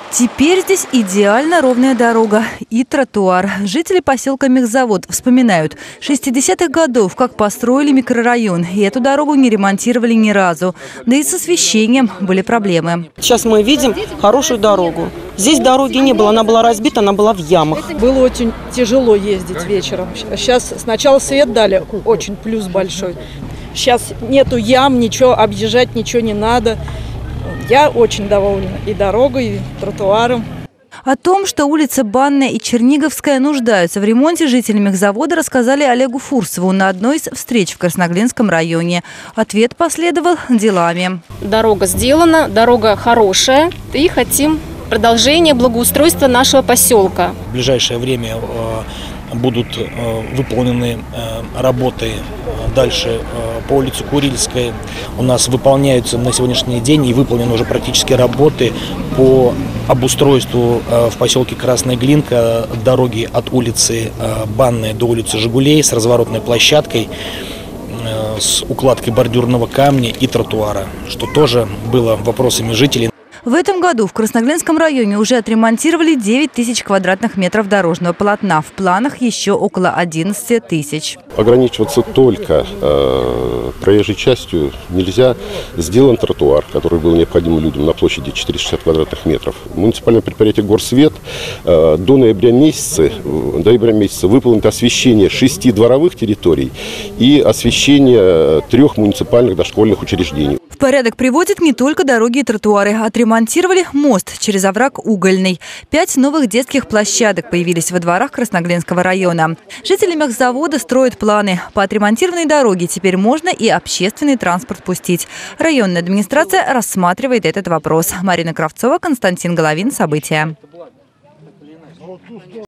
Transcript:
Теперь здесь идеально ровная дорога и тротуар. Жители поселка Мехзавод вспоминают, 60-х годов как построили микрорайон, и эту дорогу не ремонтировали ни разу. Да и с освещением были проблемы. Сейчас мы видим хорошую дорогу. Здесь дороги не было, она была разбита, она была в ямах. Было очень тяжело ездить вечером. Сейчас сначала свет дали, очень плюс большой. Сейчас нету ям, ничего объезжать, ничего не надо. Я очень довольна и дорогой, и тротуаром. О том, что улица Банная и Черниговская нуждаются в ремонте, жители Мехзавода рассказали Олегу Фурсову на одной из встреч в Красноглинском районе. Ответ последовал делами. Дорога сделана, дорога хорошая, и хотим продолжения благоустройства нашего поселка. В ближайшее время будут выполнены работы дальше по улице Курильской. У нас выполняются на сегодняшний день и выполнены уже практически работы по обустройству в поселке Красная Глинка дороги от улицы Банная до улицы Жигулей с разворотной площадкой, с укладкой бордюрного камня и тротуара, что тоже было вопросами жителей. В этом году в Красноглинском районе уже отремонтировали 9 тысяч квадратных метров дорожного полотна. В планах еще около 11 тысяч. Ограничиваться только проезжей частью нельзя. Сделан тротуар, который был необходим людям на площади 460 квадратных метров. Муниципальное предприятие «Горсвет» до ноября месяца выполнит освещение 6 дворовых территорий и освещение 3 муниципальных дошкольных учреждений. В порядок приводят не только дороги и тротуары. Отремонтировали мост через овраг Угольный. 5 новых детских площадок появились во дворах Красноглинского района. Жители Мехзавода строят планы. По отремонтированной дороге теперь можно и общественный транспорт пустить. Районная администрация рассматривает этот вопрос. Марина Кравцова, Константин Головин. События.